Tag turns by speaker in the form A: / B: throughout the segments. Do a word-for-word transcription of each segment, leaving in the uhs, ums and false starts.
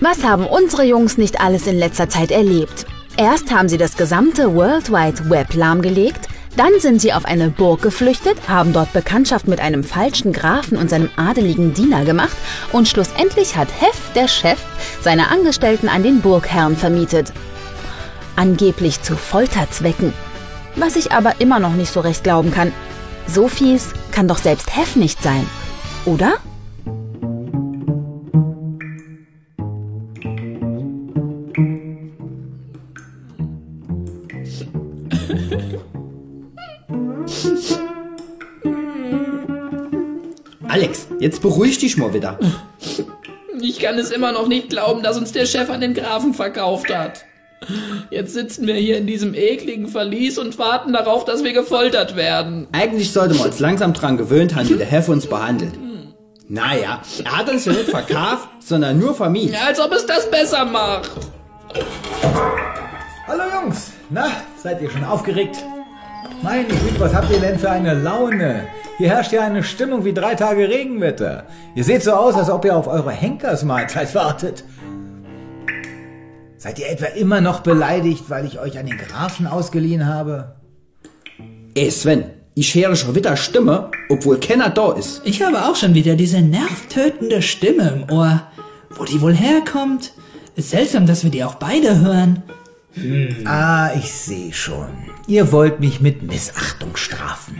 A: Was haben unsere Jungs nicht alles in letzter Zeit erlebt? Erst haben sie das gesamte World Wide Web lahmgelegt, dann sind sie auf eine Burg geflüchtet, haben dort Bekanntschaft mit einem falschen Grafen und seinem adeligen Diener gemacht und schlussendlich hat Hef, der Chef, seine Angestellten an den Burgherrn vermietet. Angeblich zu Folterzwecken. Was ich aber immer noch nicht so recht glauben kann. So fies kann doch selbst Hef nicht sein, oder?
B: Alex, jetzt beruhig dich mal wieder.
C: Ich kann es immer noch nicht glauben, dass uns der Chef an den Grafen verkauft hat. Jetzt sitzen wir hier in diesem ekligen Verlies und warten darauf, dass wir gefoltert werden.
B: Eigentlich sollte man uns langsam dran gewöhnt haben, wie der Hef uns behandelt. Naja, er hat uns ja nicht verkauft, sondern nur vermieden.
C: Ja, als ob es das besser macht.
D: Hallo Jungs, na, seid ihr schon aufgeregt? Meine Güte, was habt ihr denn für eine Laune? Hier herrscht ja eine Stimmung wie drei Tage Regenwetter. Ihr seht so aus, als ob ihr auf eure Henkersmahlzeit wartet. Seid ihr etwa immer noch beleidigt, weil ich euch an den Grafen ausgeliehen habe?
B: Ey Sven, ich höre schon wieder Stimme, obwohl keiner da ist.
E: Ich habe auch schon wieder diese nervtötende Stimme im Ohr. Wo die wohl herkommt? Ist seltsam, dass wir die auch beide hören.
D: Hm. Ah, ich sehe schon. Ihr wollt mich mit Missachtung strafen.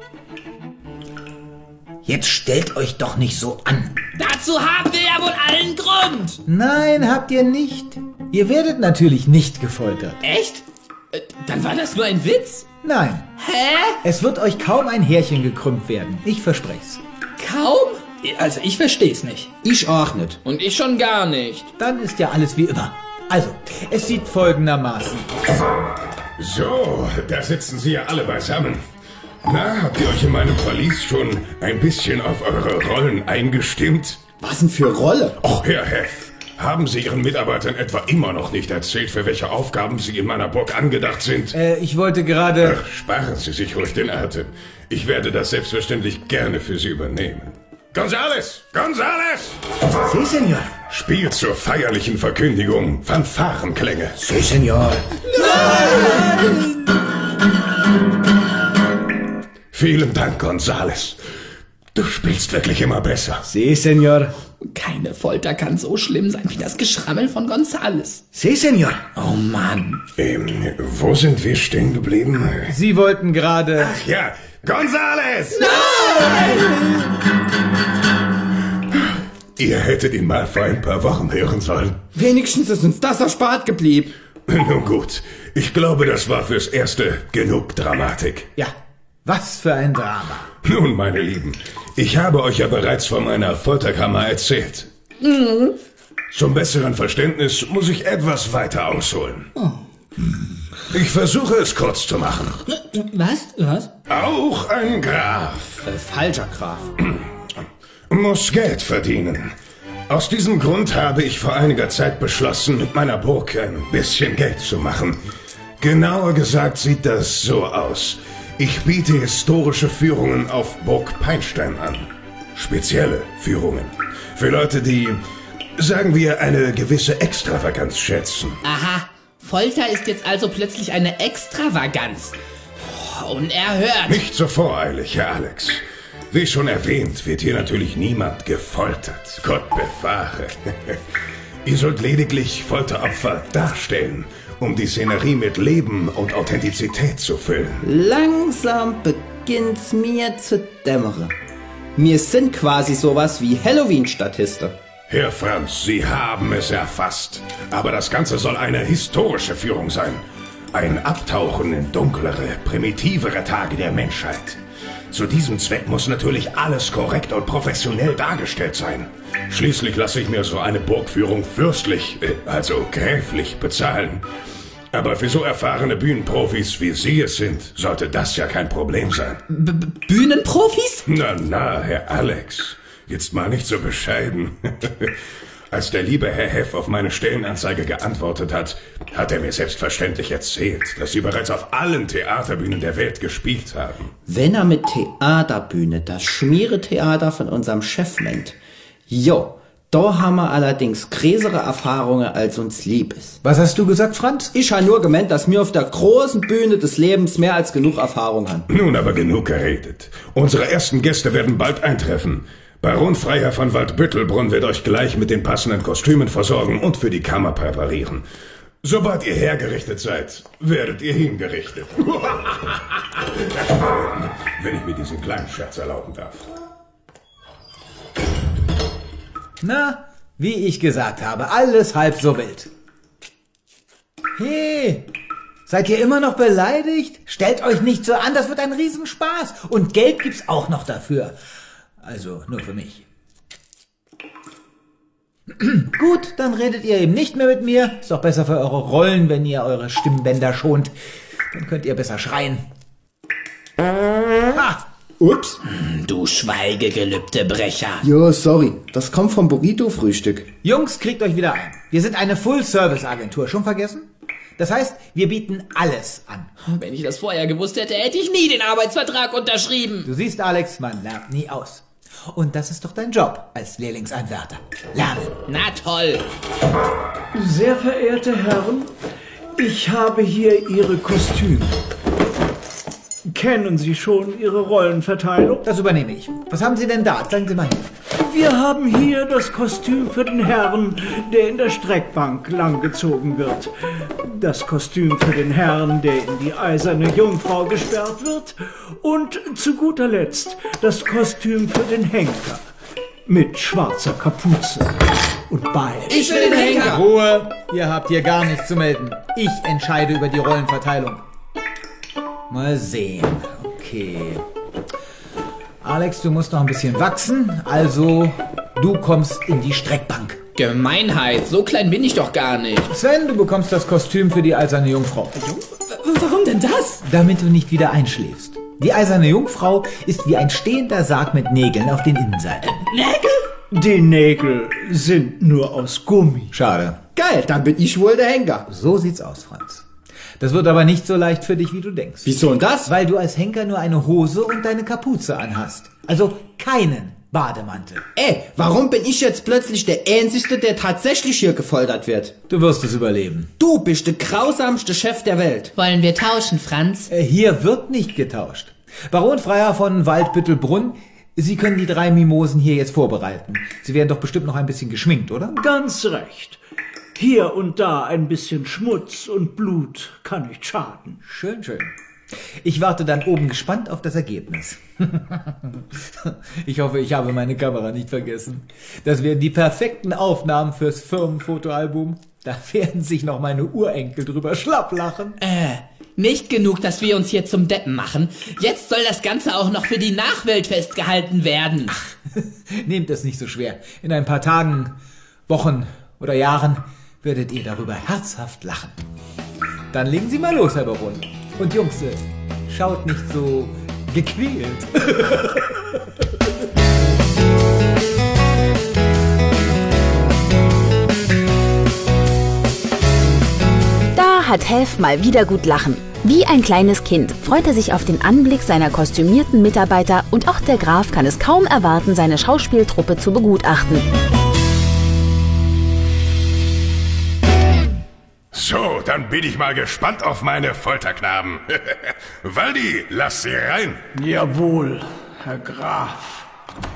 D: Jetzt stellt euch doch nicht so an.
C: Dazu haben wir ja wohl allen Grund.
D: Nein, habt ihr nicht. Ihr werdet natürlich nicht gefoltert.
C: Echt? Äh, dann war das nur ein Witz?
D: Nein.
C: Hä?
D: Es wird euch kaum ein Härchen gekrümmt werden. Ich verspreche's.
C: Kaum?
E: Also ich versteh's nicht.
B: Ich auch nicht.
C: Und ich schon gar nicht.
D: Dann ist ja alles wie immer. Also, es sieht folgendermaßen aus.
F: So, da sitzen Sie ja alle beisammen. Na, habt ihr euch in meinem Verlies schon ein bisschen auf eure Rollen eingestimmt?
B: Was denn für Rolle?
F: Och, Herr Hef, haben Sie Ihren Mitarbeitern etwa immer noch nicht erzählt, für welche Aufgaben Sie in meiner Burg angedacht sind?
D: Äh, ich wollte gerade...
F: Ach, sparen Sie sich ruhig den Atem. Ich werde das selbstverständlich gerne für Sie übernehmen. Gonzales! Gonzales!
D: Si, Senor.
F: Spielt zur feierlichen Verkündigung Fanfarenklänge.
D: Si, Senor.
F: Nein! Vielen Dank, Gonzales. Du spielst wirklich immer besser.
D: Si, Senor.
C: Keine Folter kann so schlimm sein wie das Geschrammel von Gonzales.
D: Si, Senor.
C: Oh Mann.
F: Ähm, wo sind wir stehen geblieben?
D: Sie wollten gerade...
F: Ach ja, Gonzales!
C: Nein!
F: Ihr hättet ihn mal vor ein paar Wochen hören sollen.
B: Wenigstens ist uns das erspart geblieben.
F: Nun gut, ich glaube, das war fürs Erste genug Dramatik.
D: Ja, was für ein Drama.
F: Nun, meine Lieben, ich habe euch ja bereits von meiner Folterkammer erzählt. Mhm. Zum besseren Verständnis muss ich etwas weiter ausholen. Oh. Ich versuche es kurz zu machen.
E: Was? Was?
F: Auch ein Graf.
B: Äh, falscher Graf.
F: Muss Geld verdienen. Aus diesem Grund habe ich vor einiger Zeit beschlossen, mit meiner Burg ein bisschen Geld zu machen. Genauer gesagt sieht das so aus. Ich biete historische Führungen auf Burg Peinstein an. Spezielle Führungen. Für Leute, die, sagen wir, eine gewisse Extravaganz schätzen.
C: Aha, Folter ist jetzt also plötzlich eine Extravaganz. Unerhört.
F: Nicht so voreilig, Herr Alex. Wie schon erwähnt, wird hier natürlich niemand gefoltert. Gott bewahre. Ihr sollt lediglich Folteropfer darstellen, um die Szenerie mit Leben und Authentizität zu füllen.
B: Langsam beginnt's mir zu dämmern. Wir sind quasi sowas wie Halloween-Statisten.
F: Herr Franz, Sie haben es erfasst. Aber das Ganze soll eine historische Führung sein. Ein Abtauchen in dunklere, primitivere Tage der Menschheit. Zu diesem Zweck muss natürlich alles korrekt und professionell dargestellt sein. Schließlich lasse ich mir so eine Burgführung fürstlich, also gräflich, bezahlen. Aber für so erfahrene Bühnenprofis, wie Sie es sind, sollte das ja kein Problem sein.
C: B- Bühnenprofis?
F: Na, na, Herr Alex, jetzt mal nicht so bescheiden. Als der liebe Herr Hef auf meine Stellenanzeige geantwortet hat, hat er mir selbstverständlich erzählt, dass Sie bereits auf allen Theaterbühnen der Welt gespielt haben.
B: Wenn er mit Theaterbühne das Schmieretheater von unserem Chef meint, jo, Da haben wir allerdings größere Erfahrungen, als uns lieb ist.
D: Was hast du gesagt, Franz?
B: Ich habe nur gemeint, dass wir auf der großen Bühne des Lebens mehr als genug Erfahrung haben.
F: Nun aber genug geredet. Unsere ersten Gäste werden bald eintreffen. Baron Freiherr von Waldbüttelbrunn wird euch gleich mit den passenden Kostümen versorgen und für die Kammer präparieren. Sobald ihr hergerichtet seid, werdet ihr hingerichtet. Wenn ich mir diesen kleinen Scherz erlauben darf.
D: Na, wie ich gesagt habe, alles halb so wild. Hey, seid ihr immer noch beleidigt? Stellt euch nicht so an, das wird ein Riesenspaß. Und Geld gibt's auch noch dafür. Also nur für mich. Gut, dann redet ihr eben nicht mehr mit mir. Ist doch besser für eure Rollen, wenn ihr eure Stimmbänder schont. Dann könnt ihr besser schreien. Ha!
B: Ups.
C: Du Schweigegelübdebrecher.
B: Jo, sorry. Das kommt vom Burrito-Frühstück.
D: Jungs, kriegt euch wieder ein. Wir sind eine Full-Service-Agentur. Schon vergessen? Das heißt, wir bieten alles an.
C: Wenn ich das vorher gewusst hätte, hätte ich nie den Arbeitsvertrag unterschrieben.
D: Du siehst, Alex, man lernt nie aus. Und das ist doch dein Job als Lehrlingseinwärter. Lernen.
C: Na toll.
G: Sehr verehrte Herren, ich habe hier Ihre Kostüme. Kennen Sie schon Ihre Rollenverteilung?
D: Das übernehme ich. Was haben Sie denn da? Zeigen Sie mal hin.
G: Wir haben hier das Kostüm für den Herrn, der in der Streckbank langgezogen wird. Das Kostüm für den Herrn, der in die eiserne Jungfrau gesperrt wird. Und zu guter Letzt das Kostüm für den Henker. Mit schwarzer Kapuze und Beil.
C: Ich will den Henker.
D: Ruhe! Ihr habt hier gar nichts zu melden. Ich entscheide über die Rollenverteilung. Mal sehen. Okay. Alex, du musst noch ein bisschen wachsen. Also, du kommst in die Streckbank.
C: Gemeinheit, so klein bin ich doch gar nicht.
D: Sven, du bekommst das Kostüm für die eiserne Jungfrau.
E: Warum denn das?
D: Damit du nicht wieder einschläfst. Die eiserne Jungfrau ist wie ein stehender Sarg mit Nägeln auf den Innenseiten.
E: Nägel?
G: Die Nägel sind nur aus Gummi.
D: Schade.
B: Geil, dann bin ich wohl der Henker.
D: So sieht's aus, Franz. Das wird aber nicht so leicht für dich, wie du denkst.
B: Wieso und das?
D: Weil du als Henker nur eine Hose und deine Kapuze anhast. Also keinen Bademantel.
B: Ey, warum bin ich jetzt plötzlich der Einzige, der tatsächlich hier gefoltert wird?
D: Du wirst es überleben.
B: Du bist der grausamste Chef der Welt.
A: Wollen wir tauschen, Franz?
D: Äh, Hier wird nicht getauscht. Baron Freiherr von Waldbüttelbrunn, Sie können die drei Mimosen hier jetzt vorbereiten. Sie werden doch bestimmt noch ein bisschen geschminkt, oder?
G: Ganz recht. Hier und da ein bisschen Schmutz und Blut kann nicht schaden.
D: Schön, schön. Ich warte dann oben gespannt auf das Ergebnis. Ich hoffe, ich habe meine Kamera nicht vergessen. Das wären die perfekten Aufnahmen fürs Firmenfotoalbum. Da werden sich noch meine Urenkel drüber schlapp lachen.
C: Äh, nicht genug, dass wir uns hier zum Deppen machen. Jetzt soll das Ganze auch noch für die Nachwelt festgehalten werden.
D: Ach, nehmt es nicht so schwer. In ein paar Tagen, Wochen oder Jahren werdet ihr darüber herzhaft lachen. Dann legen Sie mal los, Herr Baron. Und Jungs, schaut nicht so gequält.
A: Da hat Hef mal wieder gut lachen. Wie ein kleines Kind freut er sich auf den Anblick seiner kostümierten Mitarbeiter und auch der Graf kann es kaum erwarten, seine Schauspieltruppe zu begutachten.
F: So, dann bin ich mal gespannt auf meine Folterknaben. Waldi, lass sie rein.
G: Jawohl, Herr Graf.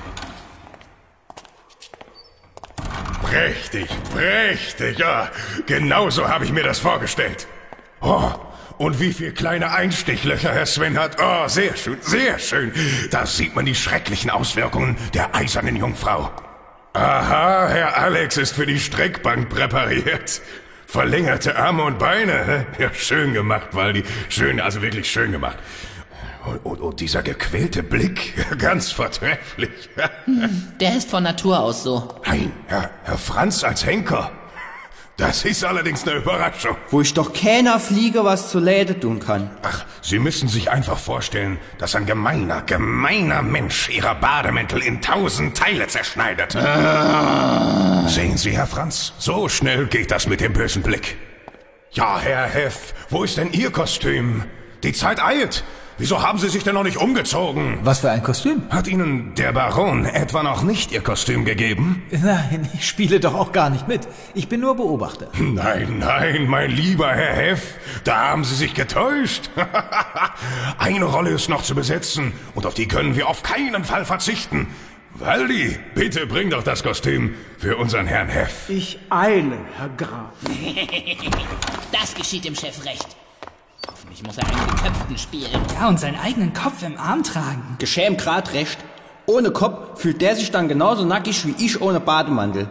F: Prächtig, prächtig, ja. Genauso habe ich mir das vorgestellt. Oh, und wie viele kleine Einstichlöcher Herr Sven hat. Oh, sehr schön, sehr schön. Da sieht man die schrecklichen Auswirkungen der eisernen Jungfrau. Aha, Herr Alex ist für die Streckbank präpariert. Verlängerte Arme und Beine. Ja, schön gemacht, Waldi. Schön, also wirklich schön gemacht. Und, und, und dieser gequälte Blick, ganz vortrefflich.
C: Der ist von Natur aus so.
F: Nein, Herr, Herr Franz als Henker. Das ist allerdings eine Überraschung.
B: Wo ich doch keiner Fliege was zu Läde tun kann.
F: Ach, Sie müssen sich einfach vorstellen, dass ein gemeiner, gemeiner Mensch Ihrer Bademäntel in tausend Teile zerschneidet. Ah. Sehen Sie, Herr Franz, so schnell geht das mit dem bösen Blick. Ja, Herr Hef, wo ist denn Ihr Kostüm? Die Zeit eilt. Wieso haben Sie sich denn noch nicht umgezogen?
D: Was für ein Kostüm?
F: Hat Ihnen der Baron etwa noch nicht Ihr Kostüm gegeben?
D: Nein, ich spiele doch auch gar nicht mit. Ich bin nur Beobachter.
F: Nein, nein, mein lieber Herr Heff, da haben Sie sich getäuscht. Eine Rolle ist noch zu besetzen und auf die können wir auf keinen Fall verzichten. Waldi, bitte bring doch das Kostüm für unseren Herrn Heff.
G: Ich eile, Herr Graf.
H: Das geschieht dem Chef recht. Hoffentlich muss er einen Geköpften spielen.
E: Ja, und seinen eigenen Kopf im Arm tragen.
B: Geschämt grad recht. Ohne Kopf fühlt der sich dann genauso nackig wie ich ohne Bademantel.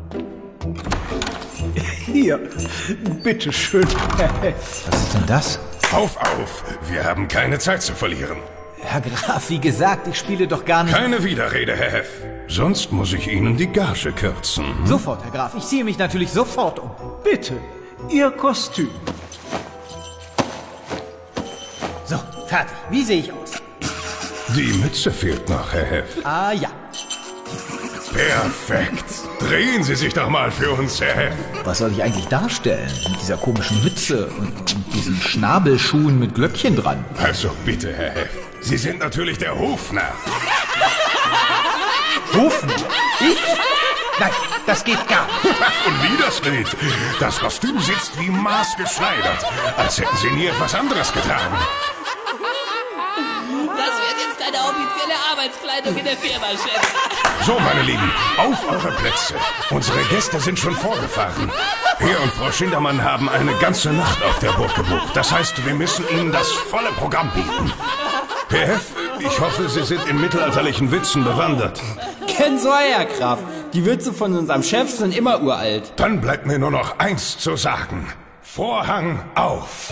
G: Hier, bitteschön, Herr Heff.
D: Was ist denn das?
F: Auf, auf, wir haben keine Zeit zu verlieren.
D: Herr Graf, wie gesagt, ich spiele doch gar nicht...
F: Keine Widerrede, Herr Heff. Sonst muss ich Ihnen die Gage kürzen.
D: Sofort, Herr Graf, ich ziehe mich natürlich sofort um.
G: Bitte, Ihr Kostüm.
D: So, fertig. Wie sehe ich aus?
F: Die Mütze fehlt noch, Herr Heff.
D: Ah, ja.
F: Perfekt. Drehen Sie sich doch mal für uns, Herr Heff.
D: Was soll ich eigentlich darstellen? Mit dieser komischen Mütze und, und diesen Schnabelschuhen mit Glöckchen dran.
F: Also bitte, Herr Heff. Sie sind natürlich der Hofnarr.
D: Hofnarr? Ich? Nein, das geht gar nicht.
F: Und wie das geht? Das Kostüm sitzt wie maßgeschneidert, als hätten Sie nie etwas anderes getragen.
H: Das wird jetzt deine offizielle Arbeitskleidung in der Firma, Chef.
F: So, meine Lieben, auf eure Plätze. Unsere Gäste sind schon vorgefahren. Herr und Frau Schindermann haben eine ganze Nacht auf der Burg gebucht. Das heißt, wir müssen ihnen das volle Programm bieten. Herr Heff, ich hoffe, Sie sind in mittelalterlichen Witzen bewandert.
B: Kein so, Herr Graf. Die Witze von unserem Chef sind immer uralt.
F: Dann bleibt mir nur noch eins zu sagen. Vorhang auf!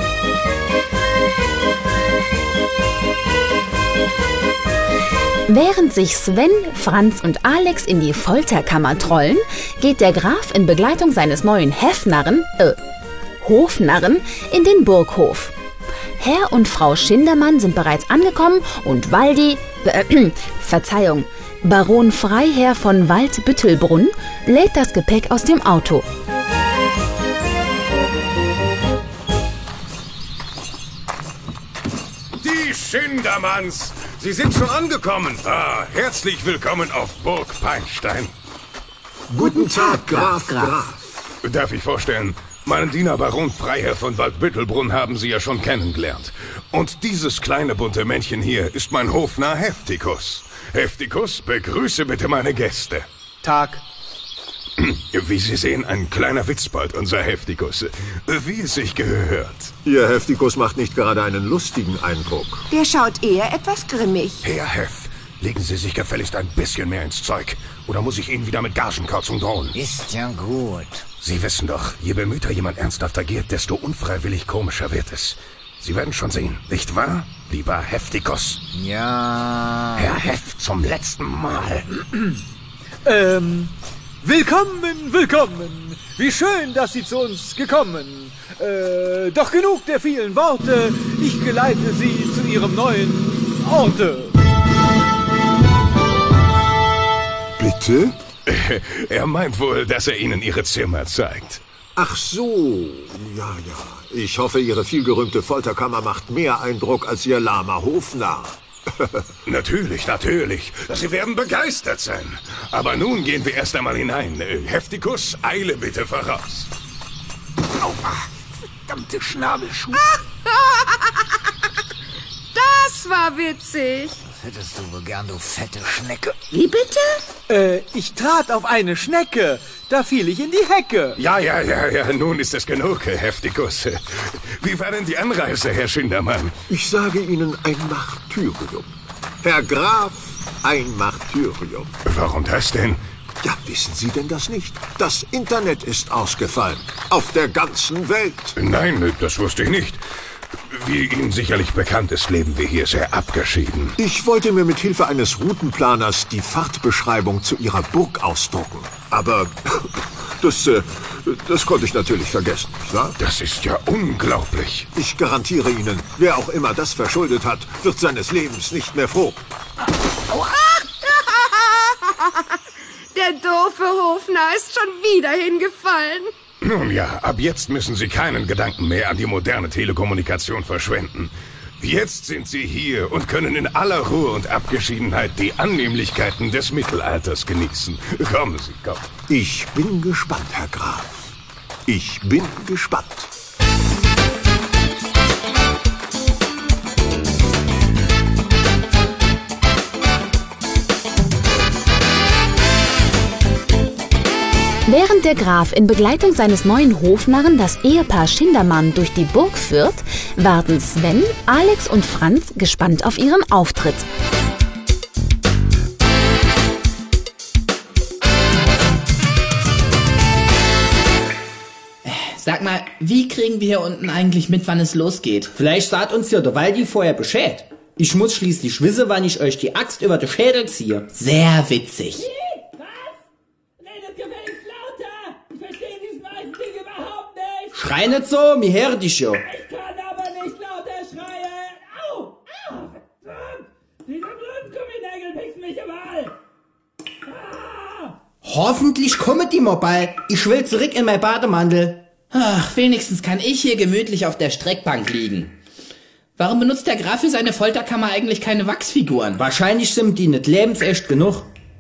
A: Während sich Sven, Franz und Alex in die Folterkammer trollen, geht der Graf in Begleitung seines neuen Heffnarren, äh, Hofnarren, in den Burghof. Herr und Frau Schindermann sind bereits angekommen und Waldi, äh, Verzeihung, Baron Freiherr von Waldbüttelbrunn lädt das Gepäck aus dem Auto.
F: Die Schindermanns! Sie sind schon angekommen. Ah, herzlich willkommen auf Burg Peinstein.
I: Guten Tag, Graf, Graf.
F: Darf ich vorstellen, meinen Diener Baron Freiherr von Waldbüttelbrunn haben Sie ja schon kennengelernt. Und dieses kleine bunte Männchen hier ist mein Hofnarr Heftikus. Heftikus, begrüße bitte meine Gäste.
D: Tag.
F: Wie Sie sehen, ein kleiner Witzbold, unser Heftikus. Wie es sich gehört.
I: Ihr Heftikus macht nicht gerade einen lustigen Eindruck.
J: Der schaut eher etwas grimmig.
F: Herr Heff, legen Sie sich gefälligst ein bisschen mehr ins Zeug. Oder muss ich Ihnen wieder mit Gagenkürzung drohen?
K: Ist ja gut.
F: Sie wissen doch, je bemühter jemand ernsthaft agiert, desto unfreiwillig komischer wird es. Sie werden schon sehen, nicht wahr, lieber Heftikus?
K: Ja.
F: Herr Heff, zum letzten Mal.
L: ähm... Willkommen, willkommen. Wie schön, dass Sie zu uns gekommen. Äh, doch genug der vielen Worte. Ich geleite Sie zu Ihrem neuen Orte.
I: Bitte?
F: Er meint wohl, dass er Ihnen Ihre Zimmer zeigt.
I: Ach so, ja, ja. Ich hoffe, Ihre vielgerühmte Folterkammer macht mehr Eindruck als Ihr lahmer Hofnarr.
F: Natürlich, natürlich. Sie werden begeistert sein. Aber nun gehen wir erst einmal hinein. Heftikus, eile bitte voraus.
K: Aua, verdammte Schnabelschuhe.
J: Das war witzig.
K: Was hättest du wohl gern, du fette Schnecke?
J: Wie bitte?
L: Äh, ich trat auf eine Schnecke. Da fiel ich in die Hecke.
F: Ja, ja, ja, ja. Nun ist es genug, Heftikus. Wie war denn die Anreise, Herr Schindermann?
I: Ich sage Ihnen ein Martyrium. Herr Graf, ein Martyrium.
F: Warum das denn?
I: Ja, wissen Sie denn das nicht? Das Internet ist ausgefallen. Auf der ganzen Welt.
F: Nein, das wusste ich nicht. Wie Ihnen sicherlich bekannt ist, leben wir hier sehr abgeschieden.
I: Ich wollte mir mit Hilfe eines Routenplaners die Fahrtbeschreibung zu Ihrer Burg ausdrucken. Aber das, äh, das konnte ich natürlich vergessen, nicht wahr?
F: Das ist ja unglaublich.
I: Ich garantiere Ihnen, wer auch immer das verschuldet hat, wird seines Lebens nicht mehr froh.
J: Der doofe Hofnarr ist schon wieder hingefallen.
F: Nun ja, ab jetzt müssen Sie keinen Gedanken mehr an die moderne Telekommunikation verschwenden. Jetzt sind Sie hier und können in aller Ruhe und Abgeschiedenheit die Annehmlichkeiten des Mittelalters genießen. Kommen Sie, kommen.
I: Ich bin gespannt, Herr Graf. Ich bin gespannt.
A: Während der Graf in Begleitung seines neuen Hofnarren das Ehepaar Schindermann durch die Burg führt, warten Sven, Alex und Franz gespannt auf ihren Auftritt.
H: Sag mal, wie kriegen wir hier unten eigentlich mit, wann es losgeht?
B: Vielleicht sagt uns ja der Waldi vorher Bescheid. Ich muss schließlich wissen, wann ich euch die Axt über den Schädel ziehe.
H: Sehr witzig.
B: Schrei nicht so, mir hör dich ja.
C: Ich kann aber nicht lauter schreien. Au! Au! Verdammt! Diese blöden Gumminägel picksen mich überall. Ah!
B: Hoffentlich kommen die mal bald. Ich will zurück in mein Bademantel.
H: Ach, wenigstens kann ich hier gemütlich auf der Streckbank liegen. Warum benutzt der Graf für seine Folterkammer eigentlich keine Wachsfiguren?
B: Wahrscheinlich sind die nicht lebensecht genug.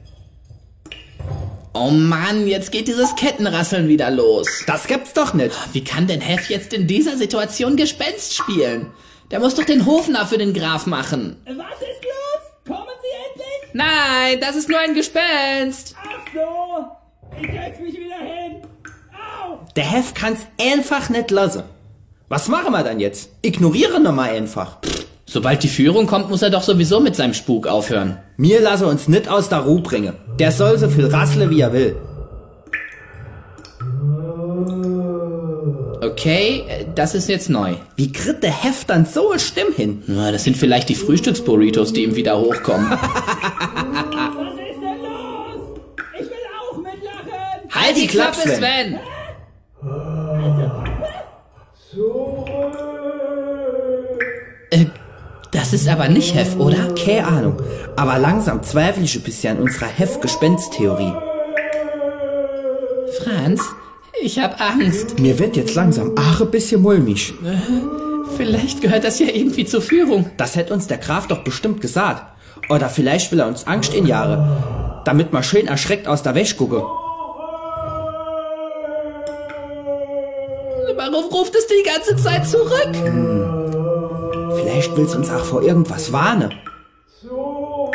H: Oh Mann, jetzt geht dieses Kettenrasseln wieder los.
B: Das gibt's doch nicht.
H: Wie kann denn Hef jetzt in dieser Situation Gespenst spielen? Der muss doch den Hofnarr für den Graf machen.
C: Was ist los? Kommen Sie endlich?
H: Nein, das ist nur ein Gespenst.
C: Ach so, ich setz mich wieder hin. Au!
B: Der Hef kann's einfach nicht lassen. Was machen wir dann jetzt? Ignorieren wir mal einfach.
H: Pff, sobald die Führung kommt, muss er doch sowieso mit seinem Spuk aufhören.
B: Wir lassen uns nicht aus der Ruhe bringen. Der soll so viel rasseln, wie er will.
H: Okay, das ist jetzt neu.
B: Wie kriegt der Hef dann so eine Stimme hin?
H: Na, das sind vielleicht die Frühstücksburritos, die ihm wieder hochkommen.
C: Was ist denn los? Ich will auch mitlachen.
B: Halt die Klappe, Sven!
H: Sven. Äh, das ist aber nicht Hef, oder?
B: Keine Ahnung. Aber langsam zweifle ich ein bisschen an unserer Hef-Gespenst-Theorie.
H: Franz, ich hab Angst.
B: Mir wird jetzt langsam auch ein bisschen mulmig.
H: Äh, vielleicht gehört das ja irgendwie zur Führung.
B: Das hätte uns der Graf doch bestimmt gesagt. Oder vielleicht will er uns Angst in Jahre, damit man schön erschreckt aus der Wäsche gucke.
H: Warum ruft es die ganze Zeit zurück?
B: Hm. Vielleicht will es uns auch vor irgendwas warnen.
H: Oh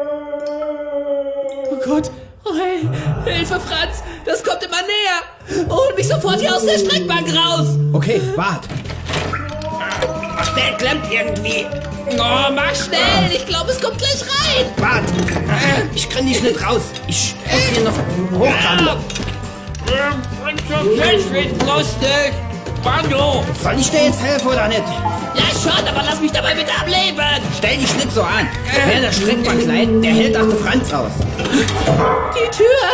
H: Gott. Oh hey, Hilfe, Franz. Das kommt immer näher. Hol mich sofort hier aus der Streckbank raus.
B: Okay, wart.
K: Der klemmt irgendwie.
H: Oh, mach schnell. Ich glaube, es kommt gleich rein.
B: Wart. Ich krieg dich nicht raus. Ich muss hier noch hochrammen.
K: Bring zum Festwind, lustig. Bando.
B: Soll ich dir jetzt helfen oder nicht?
H: Ja schon, aber lass mich dabei bitte am Leben.
B: Stell dich nicht so an. Wer der Streckbank leiht, der hält auch den Franz aus.
H: Die Tür.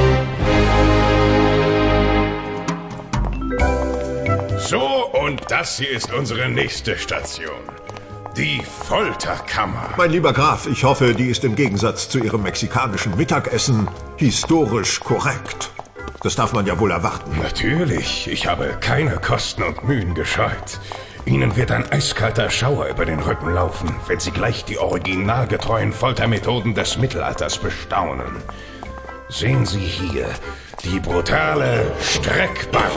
F: So, und das hier ist unsere nächste Station. Die Folterkammer.
I: Mein lieber Graf, ich hoffe, die ist im Gegensatz zu Ihrem mexikanischen Mittagessen historisch korrekt. Das darf man ja wohl erwarten.
F: Natürlich, ich habe keine Kosten und Mühen gescheut. Ihnen wird ein eiskalter Schauer über den Rücken laufen, wenn Sie gleich die originalgetreuen Foltermethoden des Mittelalters bestaunen. Sehen Sie hier die brutale Streckbank.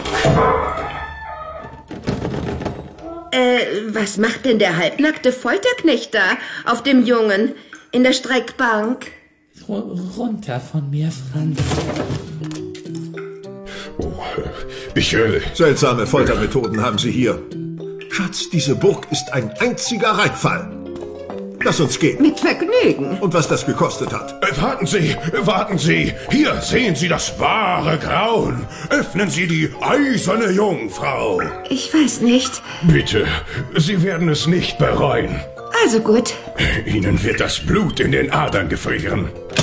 J: Äh, was macht denn der halbnackte Folterknecht da auf dem Jungen in der Streckbank?
H: Runter von mir, Franz.
F: Oh, ich will...
I: Seltsame Foltermethoden haben Sie hier. Schatz, diese Burg ist ein einziger Reinfall. Lass uns gehen.
J: Mit Vergnügen.
I: Und was das gekostet hat.
F: Äh, warten Sie, warten Sie. Hier sehen Sie das wahre Grauen. Öffnen Sie die eiserne Jungfrau.
J: Ich weiß nicht.
F: Bitte, Sie werden es nicht bereuen.
J: Also gut.
F: Ihnen wird das Blut in den Adern gefrieren.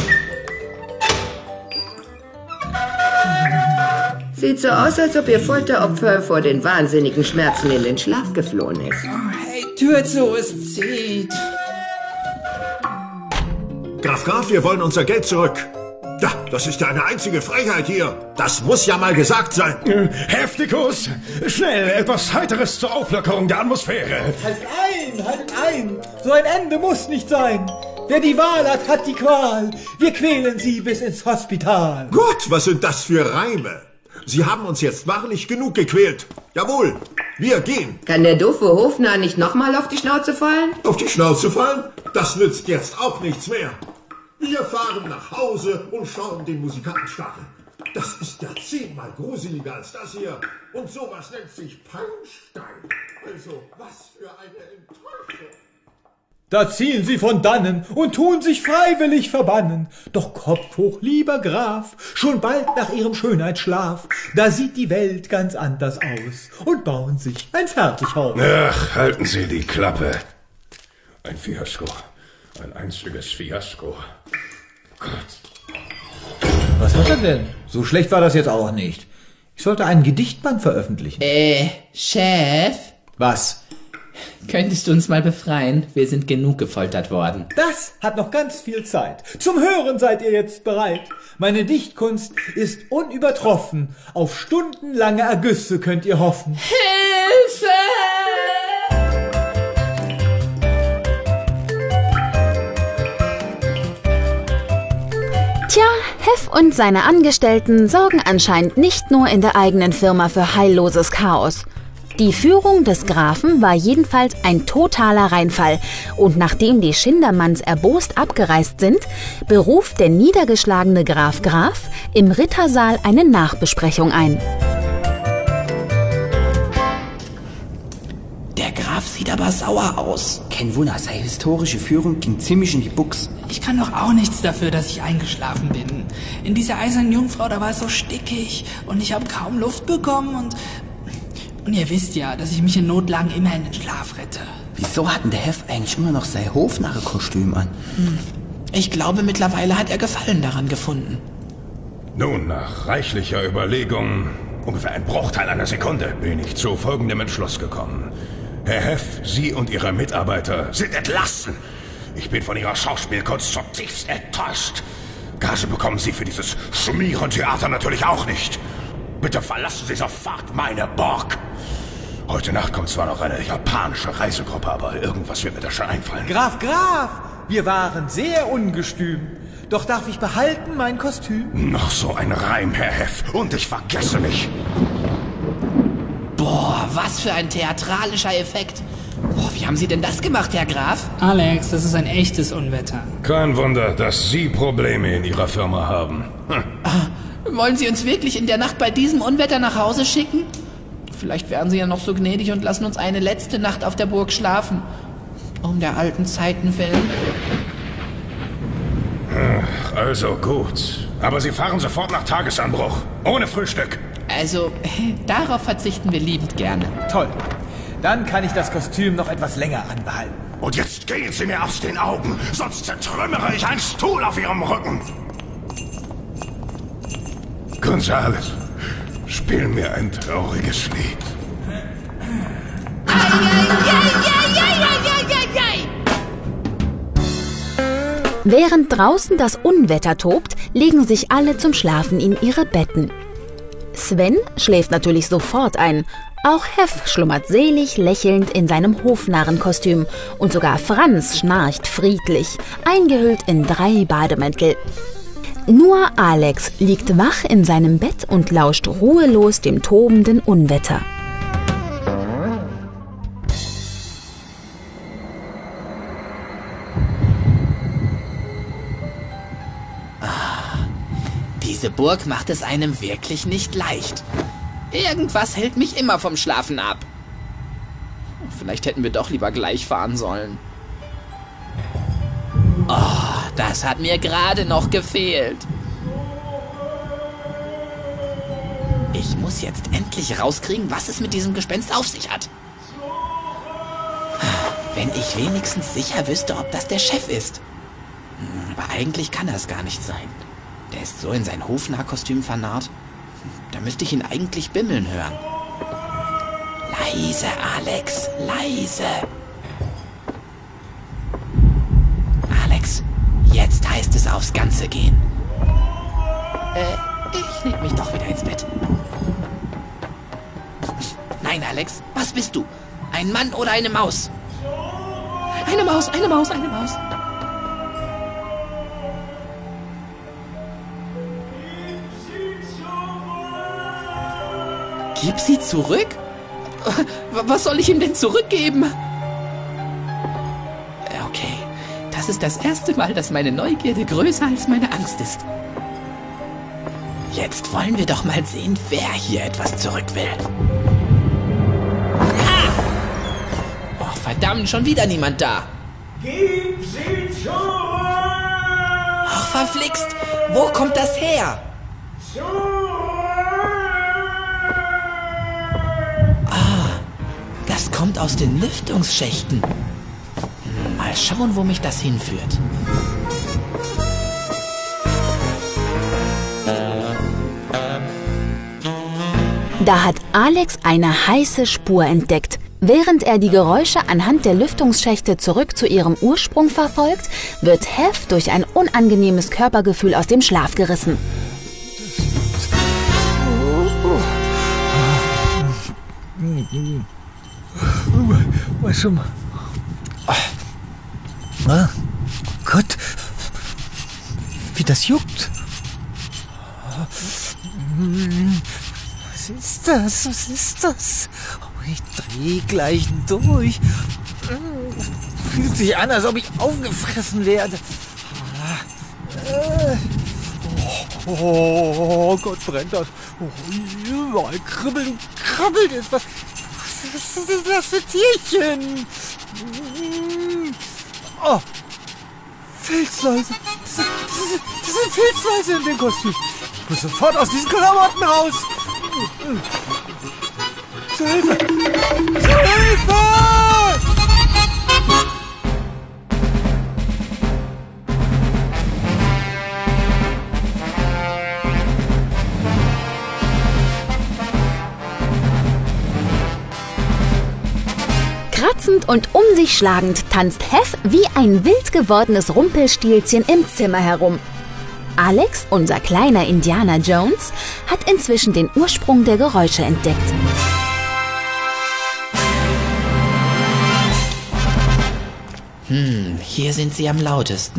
J: Sieht so aus, als ob Ihr Folteropfer vor den wahnsinnigen Schmerzen in den Schlaf geflohen ist.
H: Oh, hey, Tür zu, es zieht.
I: Graf Graf, wir wollen unser Geld zurück. Ja, das ist ja eine einzige Frechheit hier. Das muss ja mal gesagt sein.
F: Heftikus, schnell, etwas Heiteres zur Auflockerung der Atmosphäre.
D: Haltet ein, haltet ein. So ein Ende muss nicht sein. Wer die Wahl hat, hat die Qual. Wir quälen sie bis ins Hospital.
I: Gott, was sind das für Reime? Sie haben uns jetzt wahrlich genug gequält. Jawohl, wir gehen.
J: Kann der doofe Hofnarr nicht nochmal auf die Schnauze fallen?
I: Auf die Schnauze fallen? Das nützt jetzt auch nichts mehr. Wir fahren nach Hause und schauen den Musikanten starren. Das ist ja zehnmal gruseliger als das hier. Und sowas nennt sich Pannstein. Also, was für eine Enttäuschung.
D: Da ziehen sie von dannen und tun sich freiwillig verbannen. Doch Kopf hoch, lieber Graf, schon bald nach ihrem Schönheitsschlaf, da sieht die Welt ganz anders aus und bauen sich ein Fertighaus.
F: Ach, halten Sie die Klappe. Ein Fiasko. Ein einziges Fiasko. Gott.
D: Was hat er denn? So schlecht war das jetzt auch nicht. Ich sollte einen Gedichtband veröffentlichen.
H: Äh, Chef?
D: Was?
H: Könntest du uns mal befreien? Wir sind genug gefoltert worden.
D: Das hat noch ganz viel Zeit. Zum Hören seid ihr jetzt bereit. Meine Dichtkunst ist unübertroffen. Auf stundenlange Ergüsse könnt ihr hoffen.
H: Hilfe!
A: Tja, Hef und seine Angestellten sorgen anscheinend nicht nur in der eigenen Firma für heilloses Chaos. Die Führung des Grafen war jedenfalls ein totaler Reinfall und nachdem die Schindermanns erbost abgereist sind, beruft der niedergeschlagene Graf Graf im Rittersaal eine Nachbesprechung ein.
H: Der Graf sieht aber sauer aus.
M: Kein Wunder, seine historische Führung ging ziemlich in die Buchs.
E: Ich kann doch auch nichts dafür, dass ich eingeschlafen bin. In dieser eisernen Jungfrau, da war es so stickig und ich habe kaum Luft bekommen und... Und ihr wisst ja, dass ich mich in Notlagen immer in den Schlaf rette.
M: Wieso hat denn der Hef eigentlich immer noch sein Hofnarre-Kostüm an?
H: Hm. Ich glaube, mittlerweile hat er Gefallen daran gefunden.
F: Nun, nach reichlicher Überlegung, ungefähr ein Bruchteil einer Sekunde, bin ich zu folgendem Entschluss gekommen. Herr Hef, Sie und Ihre Mitarbeiter sind entlassen. Ich bin von Ihrer Schauspielkunst zutiefst enttäuscht. Gage bekommen Sie für dieses Schmierentheater natürlich auch nicht. Bitte verlassen Sie sofort meine Burg. Heute Nacht kommt zwar noch eine japanische Reisegruppe, aber irgendwas wird mir da schon einfallen.
D: Graf, Graf, wir waren sehr ungestüm. Doch darf ich behalten mein Kostüm?
F: Noch so ein Reim, Herr Hef, und ich vergesse mich.
H: Boah, was für ein theatralischer Effekt. Boah, wie haben Sie denn das gemacht, Herr Graf?
E: Alex, das ist ein echtes Unwetter.
F: Kein Wunder, dass Sie Probleme in Ihrer Firma haben. Hm.
H: Ah, wollen Sie uns wirklich in der Nacht bei diesem Unwetter nach Hause schicken? Vielleicht wären Sie ja noch so gnädig und lassen uns eine letzte Nacht auf der Burg schlafen. Um der alten Zeiten willen.
F: Ach, also gut. Aber Sie fahren sofort nach Tagesanbruch. Ohne Frühstück.
H: Also, darauf verzichten wir liebend gerne.
D: Toll. Dann kann ich das Kostüm noch etwas länger anbehalten.
F: Und jetzt gehen Sie mir aus den Augen, sonst zertrümmere ich einen Stuhl auf Ihrem Rücken. Gonzales, spiel mir ein trauriges Lied.
A: Während draußen das Unwetter tobt, legen sich alle zum Schlafen in ihre Betten. Sven schläft natürlich sofort ein. Auch Hef schlummert selig lächelnd in seinem Hofnarrenkostüm. Und sogar Franz schnarcht friedlich, eingehüllt in drei Bademäntel. Nur Alex liegt wach in seinem Bett und lauscht ruhelos dem tobenden Unwetter.
H: Diese Burg macht es einem wirklich nicht leicht. Irgendwas hält mich immer vom Schlafen ab. Vielleicht hätten wir doch lieber gleich fahren sollen. Oh, das hat mir gerade noch gefehlt. Ich muss jetzt endlich rauskriegen, was es mit diesem Gespenst auf sich hat. Wenn ich wenigstens sicher wüsste, ob das der Chef ist. Aber eigentlich kann das gar nicht sein. Der ist so in sein Hofnarrkostüm vernarrt. Da müsste ich ihn eigentlich bimmeln hören. Leise, Alex, leise. Alex, jetzt heißt es aufs Ganze gehen. leg mich doch wieder ins Bett. Nein, Alex, was bist du? Ein Mann oder eine Maus? Eine Maus, eine Maus, eine Maus. Gib sie zurück? Was soll ich ihm denn zurückgeben? Okay, das ist das erste Mal, dass meine Neugierde größer als meine Angst ist. Jetzt wollen wir doch mal sehen, wer hier etwas zurück will. Ah! Oh, verdammt, schon wieder niemand da.
G: Gib sie zurück!
H: Ach, verflixt, wo kommt das her? Das kommt aus den Lüftungsschächten. Mal schauen, wo mich das hinführt.
A: Da hat Alex eine heiße Spur entdeckt. Während er die Geräusche anhand der Lüftungsschächte zurück zu ihrem Ursprung verfolgt, wird Hef durch ein unangenehmes Körpergefühl aus dem Schlaf gerissen.
L: Was schon mal. Ah, Gott, wie das juckt. Was ist das? Was ist das? Ich drehe gleich durch. Fühlt sich an, als ob ich aufgefressen werde. Oh Gott, brennt das. Oh, überall kribbelt und krabbelt es. Was, was ist das für Tierchen? Oh, Filzläuse. Das sind, das sind, das sind Filzläuse in dem Kostüm. Ich muss sofort aus diesen Klamotten raus. Zur Hilfe! Zur Hilfe!
A: Kratzend und um sich schlagend tanzt Hef wie ein wild gewordenes Rumpelstilzchen im Zimmer herum. Alex, unser kleiner Indiana Jones, hat inzwischen den Ursprung der Geräusche entdeckt.
H: Hm, hier sind sie am lautesten.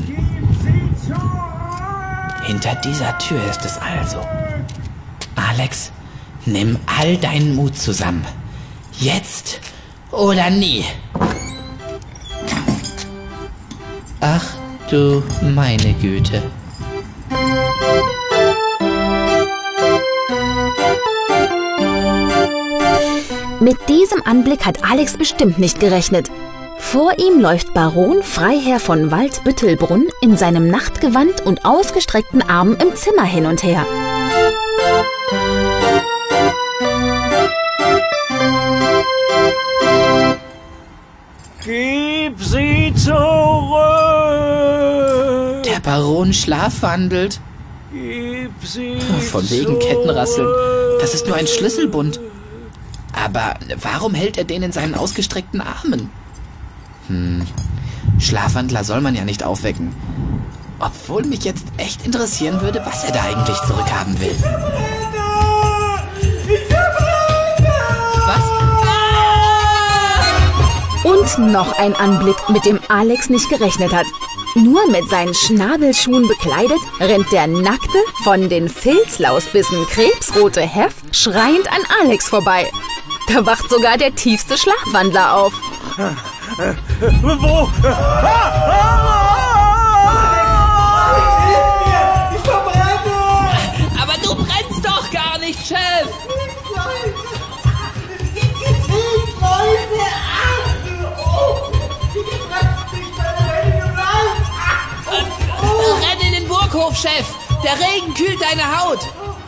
H: Hinter dieser Tür ist es also. Alex, nimm all deinen Mut zusammen. Jetzt oder nie. Ach du meine Güte.
A: Mit diesem Anblick hat Alex bestimmt nicht gerechnet. Vor ihm läuft Baron Freiherr von Waldbüttelbrunn in seinem Nachtgewand und ausgestreckten Armen im Zimmer hin und her.
G: Gib sie zurück!
H: Der Baron schlafwandelt.
G: Gib sie
H: Von wegen Kettenrasseln. Das ist nur ein Schlüsselbund. Aber warum hält er den in seinen ausgestreckten Armen? Hm, Schlafwandler soll man ja nicht aufwecken. Obwohl mich jetzt echt interessieren würde, was er da eigentlich zurückhaben will.
A: Und noch ein Anblick, mit dem Alex nicht gerechnet hat. Nur mit seinen Schnabelschuhen bekleidet, rennt der nackte, von den Filzlausbissen krebsrote Hef schreiend an Alex vorbei. Da wacht sogar der tiefste Schlafwandler auf.
G: Wo? Ich verbrenne!
C: Aber du brennst doch gar nicht, Chef! Renn in den Burghof, Chef! Der Regen kühlt deine Haut!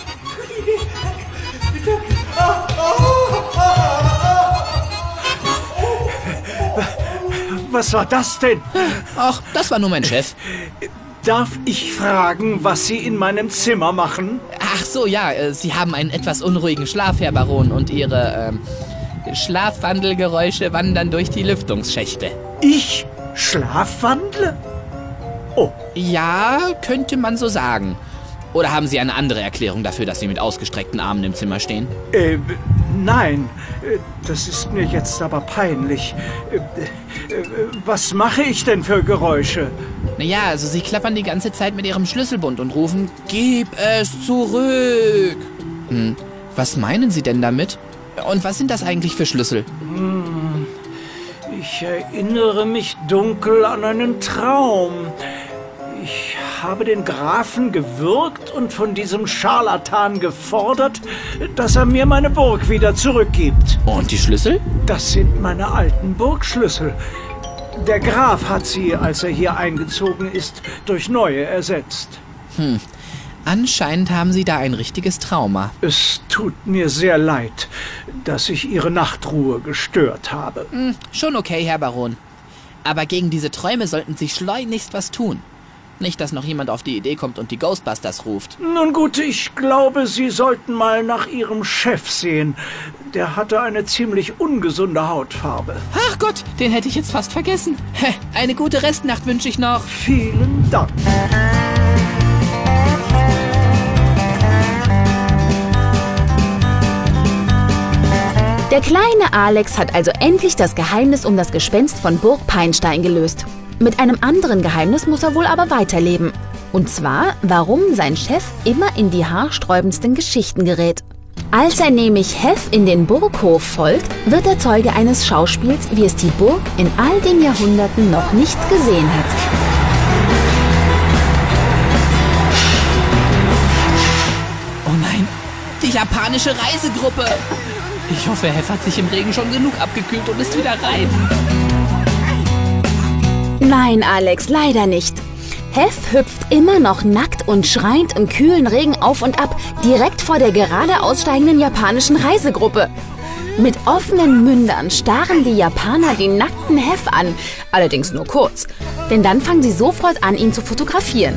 G: Was war das denn?
H: Ach, das war nur mein Chef.
G: Darf ich fragen, was Sie in meinem Zimmer machen?
H: Ach so, ja, äh, Sie haben einen etwas unruhigen Schlaf, Herr Baron, und Ihre ähm, Schlafwandelgeräusche wandern durch die Lüftungsschächte.
G: Ich schlafwandle? Oh.
H: Ja, könnte man so sagen. Oder haben Sie eine andere Erklärung dafür, dass Sie mit ausgestreckten Armen im Zimmer stehen?
G: Äh, nein. Das ist mir jetzt aber peinlich. Äh, was mache ich denn für Geräusche?
H: Naja, also Sie klappern die ganze Zeit mit Ihrem Schlüsselbund und rufen, gib es zurück. Hm, was meinen Sie denn damit? Und was sind das eigentlich für Schlüssel?
G: Hm, ich erinnere mich dunkel an einen Traum. Ich habe den Grafen gewürgt und von diesem Scharlatan gefordert, dass er mir meine Burg wieder zurückgibt.
H: Und die Schlüssel?
G: Das sind meine alten Burgschlüssel. Der Graf hat sie, als er hier eingezogen ist, durch neue ersetzt.
H: Hm, anscheinend haben Sie da ein richtiges Trauma.
G: Es tut mir sehr leid, dass ich Ihre Nachtruhe gestört habe.
H: Hm, schon okay, Herr Baron. Aber gegen diese Träume sollten Sie schleunigst was tun. Nicht, dass noch jemand auf die Idee kommt und die Ghostbusters ruft.
G: Nun gut, ich glaube, Sie sollten mal nach Ihrem Chef sehen. Der hatte eine ziemlich ungesunde Hautfarbe.
H: Ach Gott, den hätte ich jetzt fast vergessen. Eine gute Restnacht wünsche ich noch.
G: Vielen Dank.
A: Der kleine Alex hat also endlich das Geheimnis um das Gespenst von Burg Peinstein gelöst. Mit einem anderen Geheimnis muss er wohl aber weiterleben. Und zwar, warum sein Chef immer in die haarsträubendsten Geschichten gerät. Als er nämlich Hef in den Burghof folgt, wird er Zeuge eines Schauspiels, wie es die Burg in all den Jahrhunderten noch nicht gesehen hat.
H: Oh nein, die japanische Reisegruppe. Ich hoffe, Hef hat sich im Regen schon genug abgekühlt und ist wieder rein.
A: Nein, Alex, leider nicht. Hef hüpft immer noch nackt und schreiend im kühlen Regen auf und ab, direkt vor der gerade aussteigenden japanischen Reisegruppe. Mit offenen Mündern starren die Japaner den nackten Hef an, allerdings nur kurz, denn dann fangen sie sofort an, ihn zu fotografieren.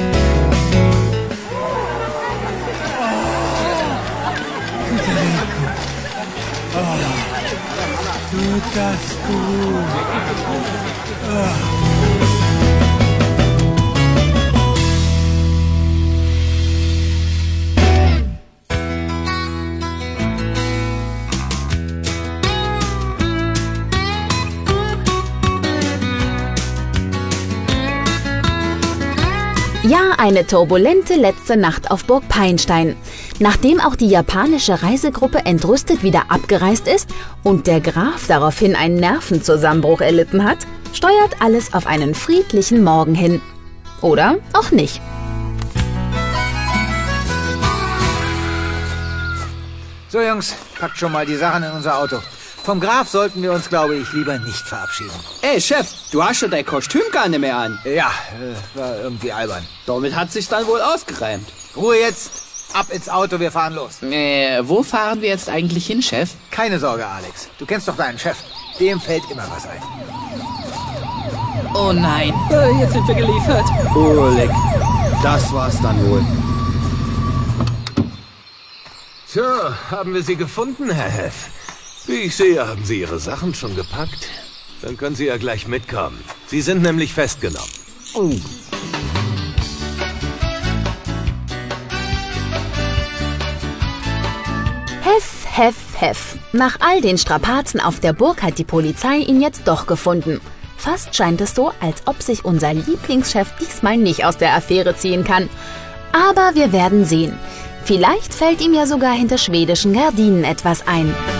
L: Tut das gut.
A: Ja, eine turbulente letzte Nacht auf Burg Peinstein. Nachdem auch die japanische Reisegruppe entrüstet wieder abgereist ist und der Graf daraufhin einen Nervenzusammenbruch erlitten hat, steuert alles auf einen friedlichen Morgen hin. Oder auch nicht.
D: So, Jungs, packt schon mal die Sachen in unser Auto. Vom Graf sollten wir uns, glaube ich, lieber nicht verabschieden.
B: Ey, Chef, du hast schon dein Kostüm gar nicht mehr an.
D: Ja, äh, war irgendwie albern.
B: Damit hat sich's dann wohl ausgereimt.
D: Ruhe jetzt, ab ins Auto, wir fahren los.
H: Äh, wo fahren wir jetzt eigentlich hin, Chef?
D: Keine Sorge, Alex. Du kennst doch deinen Chef. Dem fällt immer was ein.
H: Oh nein.
B: Äh, jetzt sind wir geliefert. Oh, leck. Das war's dann wohl.
F: So, haben wir Sie gefunden, Herr Hef? Wie ich sehe, haben Sie Ihre Sachen schon gepackt. Dann können Sie ja gleich mitkommen. Sie sind nämlich festgenommen.
D: Oh.
A: Hef, Hef, Hef. Nach all den Strapazen auf der Burg hat die Polizei ihn jetzt doch gefunden. Fast scheint es so, als ob sich unser Lieblingschef diesmal nicht aus der Affäre ziehen kann. Aber wir werden sehen. Vielleicht fällt ihm ja sogar hinter schwedischen Gardinen etwas ein.